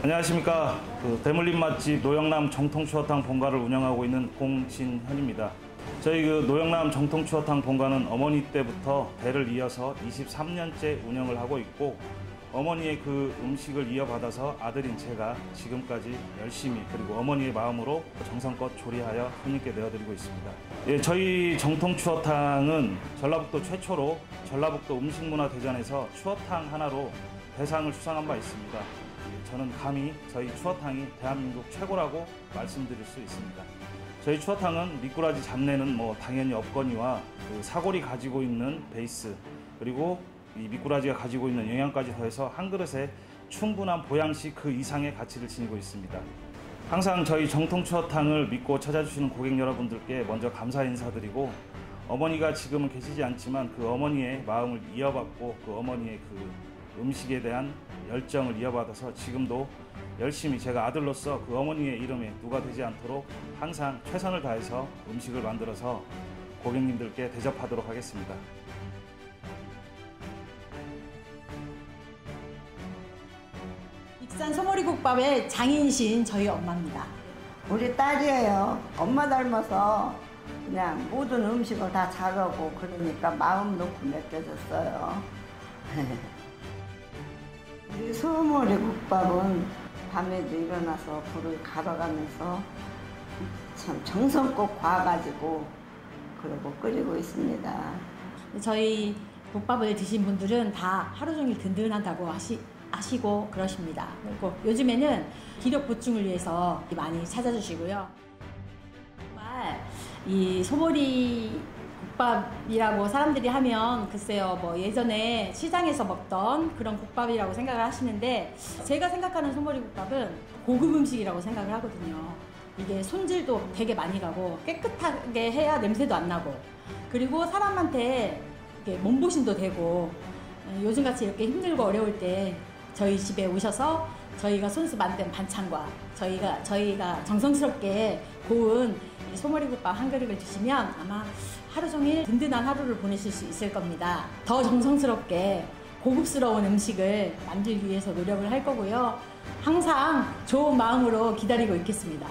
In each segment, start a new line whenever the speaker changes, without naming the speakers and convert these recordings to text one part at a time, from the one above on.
안녕하십니까. 대물림 맛집 노영남 정통추어탕 본가를 운영하고 있는 공신현입니다. 저희 노영남 정통추어탕 본가는 어머니 때부터 대를 이어서 23년째 운영을 하고 있고, 어머니의 그 음식을 이어받아서 아들인 제가 지금까지 열심히 그리고 어머니의 마음으로 정성껏 조리하여 손님께 내어드리고 있습니다. 예, 저희 정통추어탕은 전라북도 최초로 전라북도 음식문화대전에서 추어탕 하나로 대상을 수상한 바 있습니다. 저는 감히 저희 추어탕이 대한민국 최고라고 말씀드릴 수 있습니다. 저희 추어탕은 미꾸라지 잡내는 당연히 없거니와 사골이 가지고 있는 베이스, 그리고 이 미꾸라지가 가지고 있는 영양까지 더해서 한 그릇에 충분한 보양식 그 이상의 가치를 지니고 있습니다. 항상 저희 정통 추어탕을 믿고 찾아주시는 고객 여러분들께 먼저 감사 인사드리고, 어머니가 지금은 계시지 않지만 그 어머니의 마음을 이어받고 그 어머니의 그 음식에 대한 열정을 이어받아서 지금도 열심히 제가 아들로서 그 어머니의 이름에 누가 되지 않도록 항상 최선을 다해서 음식을 만들어서 고객님들께 대접하도록 하겠습니다.
익산 소머리국밥의 장인신 저희 엄마입니다.
우리 딸이에요. 엄마 닮아서 그냥 모든 음식을 다 잘하고 그러니까 마음 놓고 맡겨줬어요. 우리 소머리국밥은 밤에도 일어나서 불을 갈아가면서 참 정성껏 과가지고 그러고 끓이고 있습니다.
저희 국밥을 드신 분들은 다 하루 종일 든든하다고 아시고 그러십니다. 그리고 요즘에는 기력 보충을 위해서 많이 찾아주시고요. 정말 이 소머리 국밥이라고 사람들이 하면 글쎄요, 예전에 시장에서 먹던 그런 국밥이라고 생각을 하시는데, 제가 생각하는 소머리 국밥은 고급 음식이라고 생각을 하거든요. 이게 손질도 되게 많이 가고 깨끗하게 해야 냄새도 안 나고, 그리고 사람한테 몸보신도 되고, 요즘같이 이렇게 힘들고 어려울 때 저희 집에 오셔서 저희가 손수 만든 반찬과 저희가 정성스럽게 고운 이 소머리국밥 한 그릇을 드시면 아마 하루 종일 든든한 하루를 보내실 수 있을 겁니다. 더 정성스럽게 고급스러운 음식을 만들기 위해서 노력을 할 거고요. 항상 좋은 마음으로 기다리고 있겠습니다.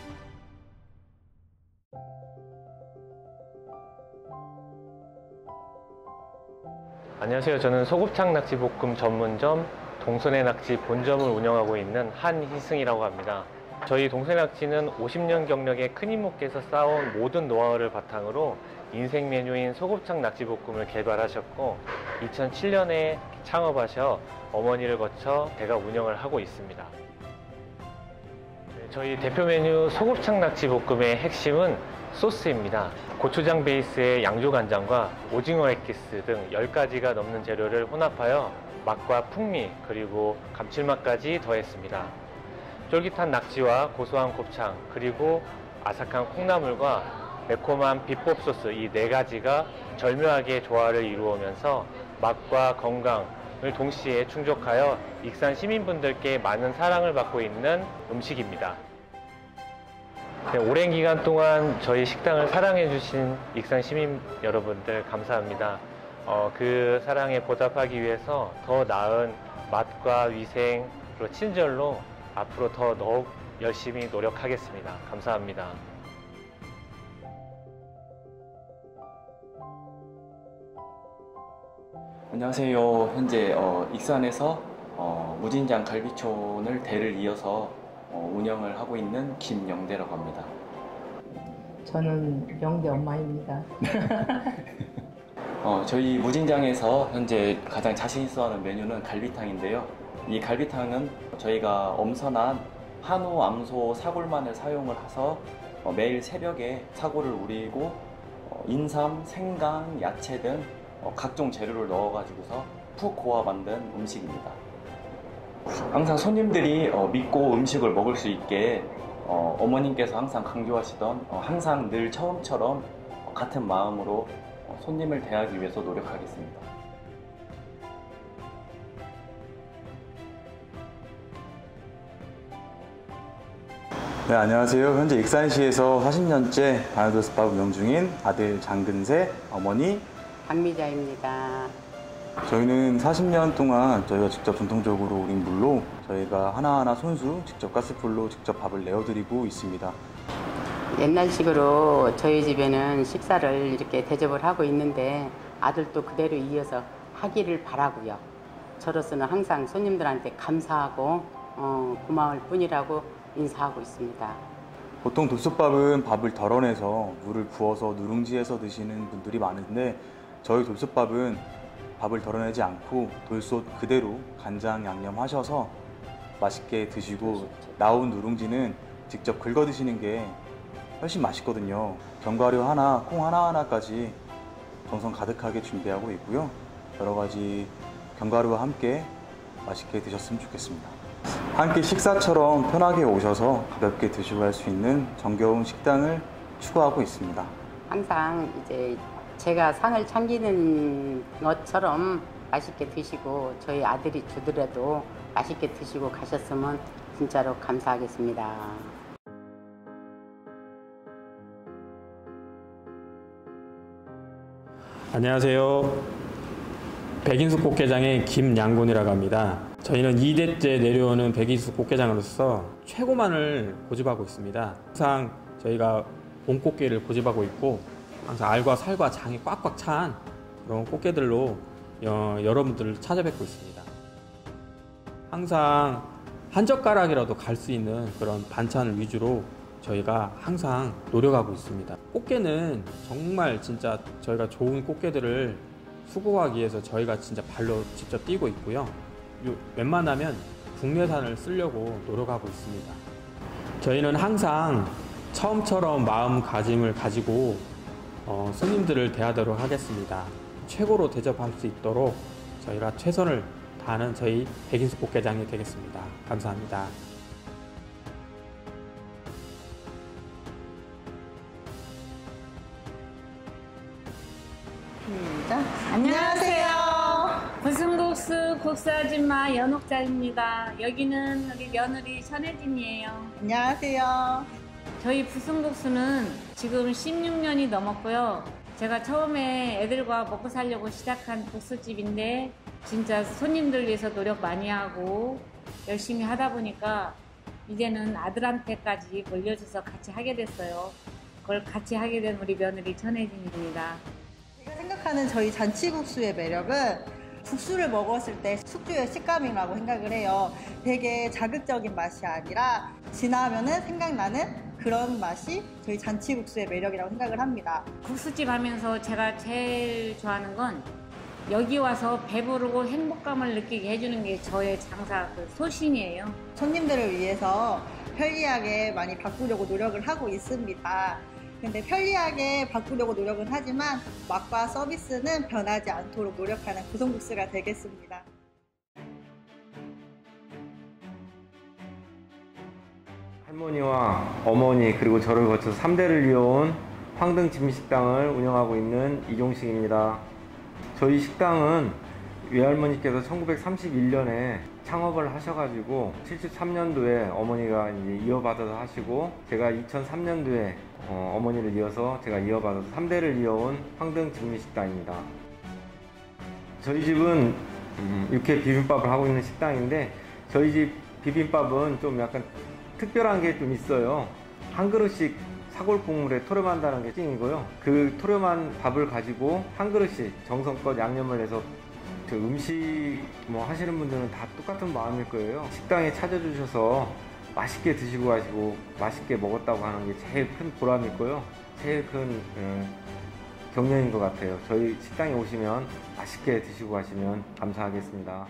안녕하세요. 저는 소곱창 낙지볶음 전문점 동선의 낙지 본점을 운영하고 있는 한희승이라고 합니다. 저희 동선의 낙지는 50년 경력의 큰 이모께서 쌓아온 모든 노하우를 바탕으로 인생 메뉴인 소곱창 낙지볶음을 개발하셨고, 2007년에 창업하셔 어머니를 거쳐 대가 운영을 하고 있습니다. 저희 대표 메뉴 소곱창 낙지볶음의 핵심은 소스입니다. 고추장 베이스의 양조간장과 오징어 액기스 등 10가지가 넘는 재료를 혼합하여 맛과 풍미 그리고 감칠맛까지 더했습니다. 쫄깃한 낙지와 고소한 곱창, 그리고 아삭한 콩나물과 매콤한 비법 소스, 이 4가지가 절묘하게 조화를 이루면서 맛과 건강을 동시에 충족하여 익산 시민분들께 많은 사랑을 받고 있는 음식입니다. 오랜 기간 동안 저희 식당을 사랑해 주신 익산 시민 여러분들 감사합니다. 그 사랑에 보답하기 위해서 더 나은 맛과 위생 그리고 친절로 앞으로 더욱 열심히 노력하겠습니다. 감사합니다.
안녕하세요. 현재 익산에서 무진장 갈비촌을 대를 이어서 운영을 하고 있는 김영대라고 합니다.
저는 영대 엄마입니다.
저희 무진장에서 현재 가장 자신 있어 하는 메뉴는 갈비탕인데요. 이 갈비탕은 저희가 엄선한 한우, 암소, 사골만을 사용을 해서 매일 새벽에 사골을 우리고 인삼, 생강, 야채 등 각종 재료를 넣어가지고서 푹 고아 만든 음식입니다. 항상 손님들이 믿고 음식을 먹을 수 있게 어머님께서 항상 강조하시던 항상 늘 처음처럼 같은 마음으로 손님을 대하기 위해서 노력하겠습니다.
네, 안녕하세요. 현재 익산시에서 40년째 바나도스밥 운영 중인 아들 장근세, 어머니
박미자입니다.
저희는 40년 동안 저희가 직접 전통적으로 우린 물로 저희가 하나하나 손수 직접 가스불로 직접 밥을 내어드리고 있습니다.
옛날식으로 저희 집에는 식사를 이렇게 대접을 하고 있는데 아들도 그대로 이어서 하기를 바라고요. 저로서는 항상 손님들한테 감사하고 고마울 뿐이라고 인사하고 있습니다.
보통 돌솥밥은 밥을 덜어내서 물을 부어서 누룽지에서 드시는 분들이 많은데 저희 돌솥밥은 밥을 덜어내지 않고 돌솥 그대로 간장 양념하셔서 맛있게 드시고 나온 누룽지는 직접 긁어 드시는 게 훨씬 맛있거든요. 견과류 하나, 콩 하나하나까지 정성 가득하게 준비하고 있고요. 여러 가지 견과류와 함께 맛있게 드셨으면 좋겠습니다. 한 끼 식사처럼 편하게 오셔서 가볍게 드시고 갈 수 있는 정겨운 식당을 추구하고 있습니다.
항상 이제 제가 상을 챙기는 것처럼 맛있게 드시고 저희 아들이 주더라도 맛있게 드시고 가셨으면 진짜로 감사하겠습니다.
안녕하세요. 백인숙 꽃게장의 김양곤이라고 합니다. 저희는 2대째 내려오는 백인숙 꽃게장으로서 최고만을 고집하고 있습니다. 항상 저희가 봄꽃게를 고집하고 있고 항상 알과 살과 장이 꽉꽉 찬 그런 꽃게들로 여러분들을 찾아뵙고 있습니다. 항상 한 젓가락이라도 갈 수 있는 그런 반찬을 위주로 저희가 항상 노력하고 있습니다. 꽃게는 정말 진짜 저희가 좋은 꽃게들을 수거하기 위해서 저희가 진짜 발로 직접 뛰고 있고요. 웬만하면 국내산을 쓰려고 노력하고 있습니다. 저희는 항상 처음처럼 마음가짐을 가지고 손님들을 대하도록 하겠습니다. 최고로 대접할 수 있도록 저희가 최선을 다하는 저희 백인숙 꽃게장이 되겠습니다. 감사합니다.
안녕하세요. 부승국수 국수아줌마 연옥자입니다. 여기는 우리 며느리 전혜진이에요.
안녕하세요.
저희 부승국수는 지금 16년이 넘었고요. 제가 처음에 애들과 먹고 살려고 시작한 국수집인데 진짜 손님들 위해서 노력 많이 하고 열심히 하다 보니까 이제는 아들한테까지 물려줘서 같이 하게 됐어요. 그걸 같이 하게 된 우리 며느리 전혜진입니다.
제가 생각하는 저희 잔치국수의 매력은 국수를 먹었을 때 숙주의 식감이라고 생각을 해요. 되게 자극적인 맛이 아니라 지나면은 생각나는 그런 맛이 저희 잔치국수의 매력이라고 생각을 합니다.
국수집 하면서 제가 제일 좋아하는 건 여기 와서 배부르고 행복감을 느끼게 해주는 게 저의 장사 소신이에요.
손님들을 위해서 편리하게 많이 바꾸려고 노력을 하고 있습니다. 근데 편리하게 바꾸려고 노력은 하지만 맛과 서비스는 변하지 않도록 노력하는 부성국수가 되겠습니다.
할머니와 어머니 그리고 저를 거쳐서 3대를 이어온 황등 진미식당을 운영하고 있는 이종식입니다. 저희 식당은 외할머니께서 1931년에 창업을 하셔가지고 73년도에 어머니가 이제 이어받아서 하시고 제가 2003년도에 어머니를 이어서 제가 이어받아서 3대를 이어온 황등 진미식당입니다. 저희 집은 육회 비빔밥을 하고 있는 식당인데 저희 집 비빔밥은 좀 약간 특별한 게 좀 있어요. 한 그릇씩 사골 국물에 토렴한다는 게 찡이고요. 그 토렴한 밥을 가지고 한 그릇씩 정성껏 양념을 해서 음식 하시는 분들은 다 똑같은 마음일 거예요. 식당에 찾아주셔서 맛있게 드시고 가시고 맛있게 먹었다고 하는 게 제일 큰 보람이고요. 제일 큰 격려인 것 같아요. 저희 식당에 오시면 맛있게 드시고 가시면 감사하겠습니다.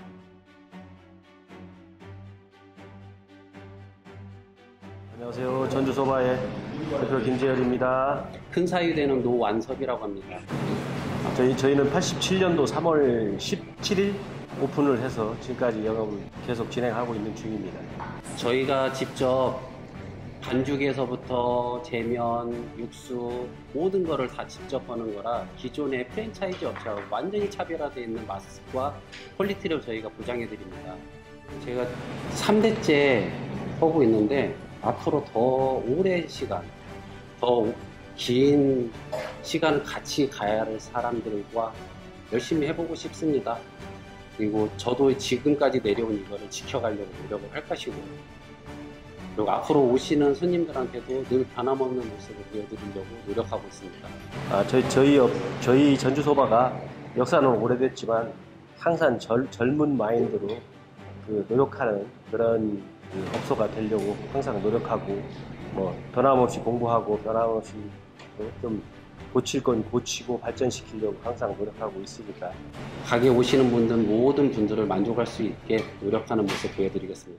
안녕하세요. 전주소바의 대표 김재열입니다.
큰 사유되는 노완섭이라고 합니다.
저희는 87년도 3월 17일 오픈을 해서 지금까지 영업을 계속 진행하고 있는 중입니다.
저희가 직접 반죽에서부터 제면, 육수 모든 거를 다 직접 하는 거라 기존의 프랜차이즈 업체하고 완전히 차별화되어 있는 맛과 퀄리티를 저희가 보장해 드립니다. 제가 3대째 하고 있는데 앞으로 더 오랜 시간, 더 긴 시간을 같이 가야 할 사람들과 열심히 해보고 싶습니다. 그리고 저도 지금까지 내려온 이거를 지켜가려고 노력을 할 것이고, 그리고 앞으로 오시는 손님들한테도 늘 변함없는 모습을 보여드리려고 노력하고 있습니다.
저희 전주소바가 역사는 오래됐지만 항상 젊은 마인드로 노력하는 그런 업소가 되려고 항상 노력하고, 변함없이 공부하고 변함없이 좀 고칠 건 고치고 발전시키려고 항상 노력하고 있으니까
가게 오시는 분들 모든 분들을 만족할 수 있게 노력하는 모습 보여드리겠습니다.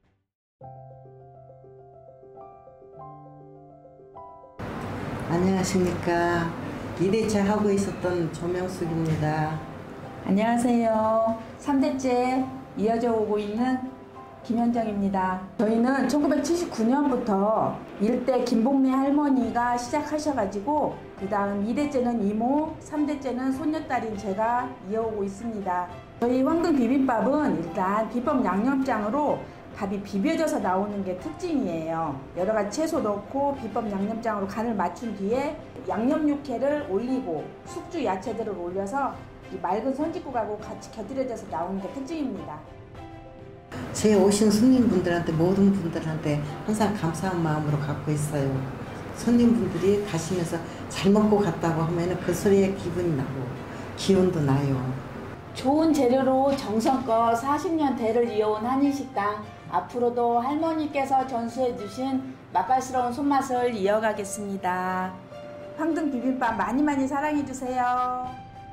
안녕하십니까. 2대째 하고 있었던 조명숙입니다.
안녕하세요. 3대째 이어져 오고 있는 김현정입니다. 저희는 1979년부터 일대 김복래 할머니가 시작하셔가지고 그 다음 2대째는 이모, 3대째는 손녀딸인 제가 이어오고 있습니다. 저희 황등 비빔밥은 일단 비법 양념장으로 밥이 비벼져서 나오는 게 특징이에요. 여러 가지 채소 넣고 비법 양념장으로 간을 맞춘 뒤에 양념 육회를 올리고 숙주 야채들을 올려서 이 맑은 손짓국하고 같이 곁들여져서 나오는 게 특징입니다.
제 오신 손님분들한테, 모든 분들한테 항상 감사한 마음으로 갖고 있어요. 손님분들이 가시면서 잘 먹고 갔다고 하면 그 소리에 기분이 나고 기운도 나요.
좋은 재료로 정성껏 40년 대를 이어온 한인식당, 앞으로도 할머니께서 전수해 주신 맛깔스러운 손맛을 이어가겠습니다. 황등 비빔밥 많이 많이 사랑해 주세요.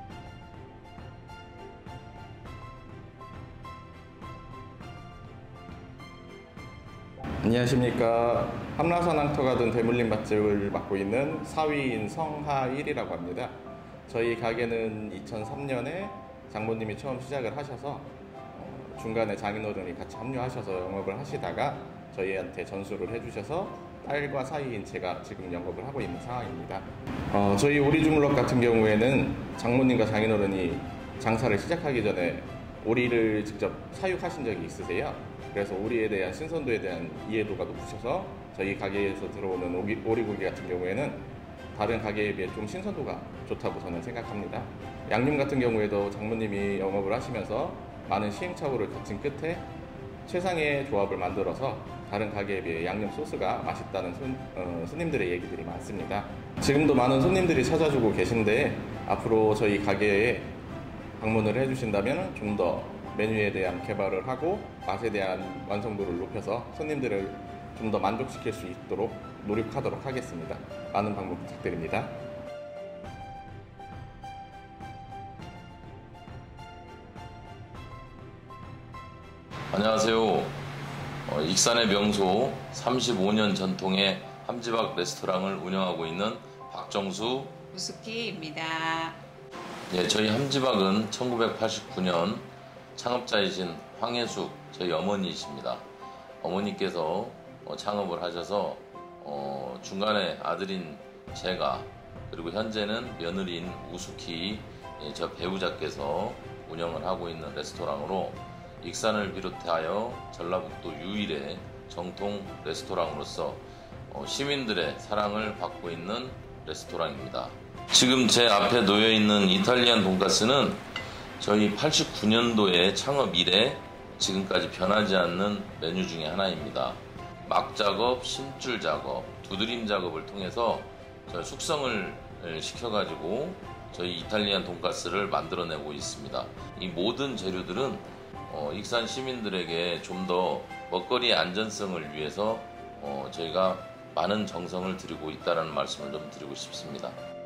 안녕하십니까. 함라산 항토가든 대물림 맛집을 맡고 있는 사위인 성하일이라고 합니다. 저희 가게는 2003년에 장모님이 처음 시작을 하셔서 중간에 장인어른이 같이 합류하셔서 영업을 하시다가 저희한테 전수를 해주셔서 딸과 사위인 제가 지금 영업을 하고 있는 상황입니다. 저희 오리주물럭 같은 경우에는 장모님과 장인어른이 장사를 시작하기 전에 오리를 직접 사육하신 적이 있으세요. 그래서 오리에 대한 신선도에 대한 이해도가 높으셔서 저희 가게에서 들어오는 오리고기 같은 경우에는 다른 가게에 비해 좀 신선도가 좋다고 저는 생각합니다. 양념 같은 경우에도 장모님이 영업을 하시면서 많은 시행착오를 거친 끝에 최상의 조합을 만들어서 다른 가게에 비해 양념 소스가 맛있다는 손님들의 얘기들이 많습니다. 지금도 많은 손님들이 찾아주고 계신데 앞으로 저희 가게에 방문을 해주신다면 좀 더 메뉴에 대한 개발을 하고 맛에 대한 완성도를 높여서 손님들을 좀 더 만족시킬 수 있도록 노력하도록 하겠습니다. 많은 방문 부탁드립니다.
안녕하세요. 익산의 명소 35년 전통의 함지박 레스토랑을 운영하고 있는 박정수
우스키입니다.
네, 저희 함지박은 1989년 창업자이신 황혜숙 저희 어머니이십니다. 어머니께서 창업을 하셔서 중간에 아들인 제가 그리고 현재는 며느리인 우스키 저 배우자께서 운영을 하고 있는 레스토랑으로 익산을 비롯하여 전라북도 유일의 정통 레스토랑으로서 시민들의 사랑을 받고 있는 레스토랑입니다. 지금 제 앞에 놓여있는 이탈리안 돈가스는 저희 89년도에 창업 이래 지금까지 변하지 않는 메뉴 중에 하나입니다. 막 작업, 심줄 작업, 두드림 작업을 통해서 숙성을 시켜가지고 저희 이탈리안 돈가스를 만들어내고 있습니다. 이 모든 재료들은 익산 시민들에게 좀 더 먹거리의 안전성을 위해서 저희가 많은 정성을 들이고 있다는 말씀을 좀 드리고 싶습니다.